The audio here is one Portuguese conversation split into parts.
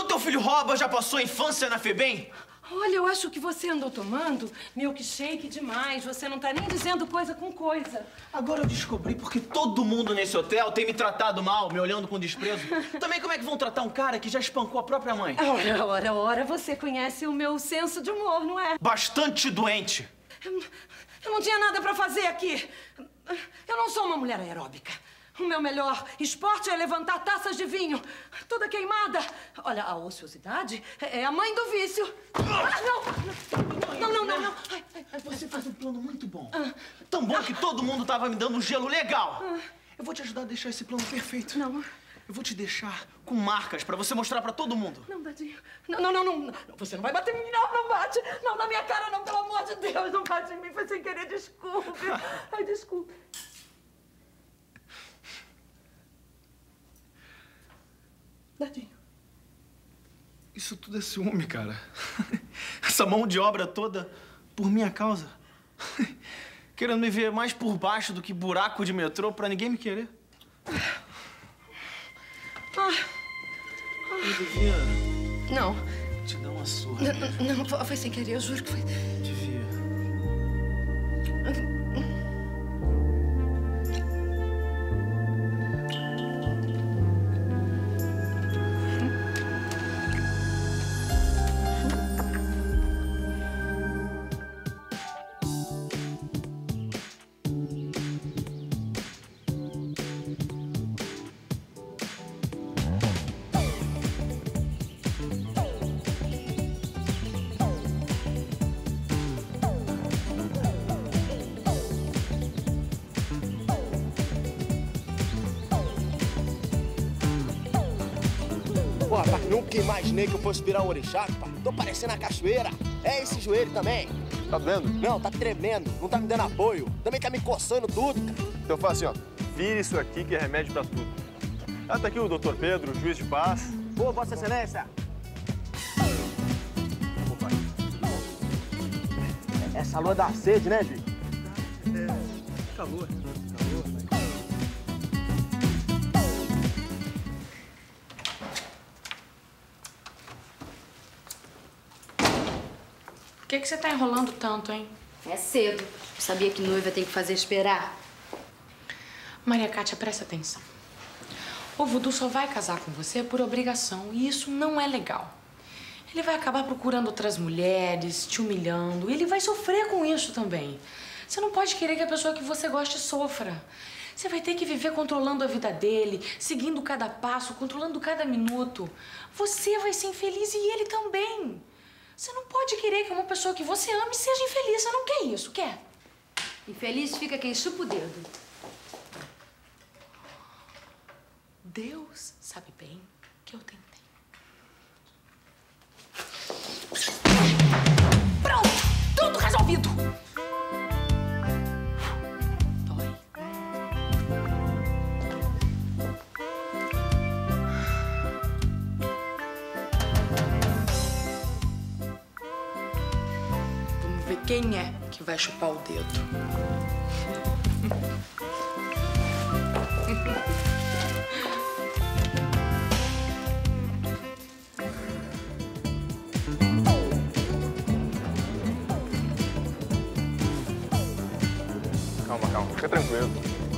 teu filho rouba, já passou a infância na FEBEM? Olha, eu acho que você andou tomando milkshake demais. Você não tá nem dizendo coisa com coisa. Agora eu descobri porque todo mundo nesse hotel tem me tratado mal, me olhando com desprezo. Também como é que vão tratar um cara que já espancou a própria mãe? Ora, você conhece o meu senso de humor, não é? Bastante doente. Eu não tinha nada pra fazer aqui. Eu não sou uma mulher aeróbica. O meu melhor esporte é levantar taças de vinho, toda queimada. Olha, a ociosidade é a mãe do vício. Não. Você fez um plano muito bom. Tão bom que todo mundo tava me dando um gelo legal. Eu vou te ajudar a deixar esse plano perfeito. Não. Eu vou te deixar com marcas pra você mostrar pra todo mundo. Não, Dadinho. Não. Você não vai bater em mim, não bate. Não, na minha cara, não, pelo amor de Deus. Não bate em mim, foi sem querer, desculpe. Ai, desculpe. Dadinho. Isso tudo é ciúme, cara. Essa mão de obra toda por minha causa. Querendo me ver mais por baixo do que buraco de metrô pra ninguém me querer. Devia... Não. Te dar uma surra. Não, foi sem querer, eu juro que foi... Devia. Pô, rapaz, nunca imaginei que eu fosse virar um orixá, pá. Tô parecendo a cachoeira. É esse joelho também. Tá doendo? Não, tá tremendo. Não tá me dando apoio. Também tá me coçando tudo, cara. Então faz assim, ó. Vira isso aqui que é remédio pra tudo. Ah, tá aqui o doutor Pedro, juiz de paz. Ô, Vossa Excelência. Opa. Essa lua dá sede, né, Gi? Calor. Por que você tá enrolando tanto, hein? É cedo. Sabia que noiva tem que fazer esperar? Maria Cátia, presta atenção. O Vudu só vai casar com você por obrigação e isso não é legal. Ele vai acabar procurando outras mulheres, te humilhando e ele vai sofrer com isso também. Você não pode querer que a pessoa que você goste sofra. Você vai ter que viver controlando a vida dele, seguindo cada passo, controlando cada minuto. Você vai ser infeliz e ele também. Você não pode querer que uma pessoa que você ama seja infeliz. Você não quer isso, quer? Infeliz fica quem chupa o dedo. Deus sabe bem que eu tentei. Pronto! Tudo resolvido! Dói. Vamos ver quem é que vai chupar o dedo. Calma, fica tranquilo.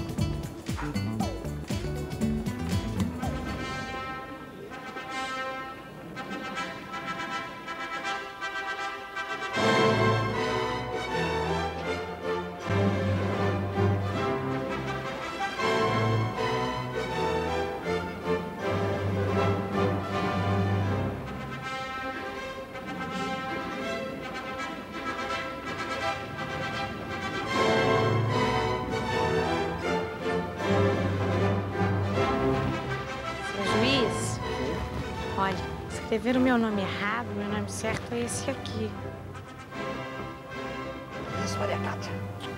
Olha, escreveram meu nome errado, meu nome certo é esse aqui. Isso, Maria Cátia.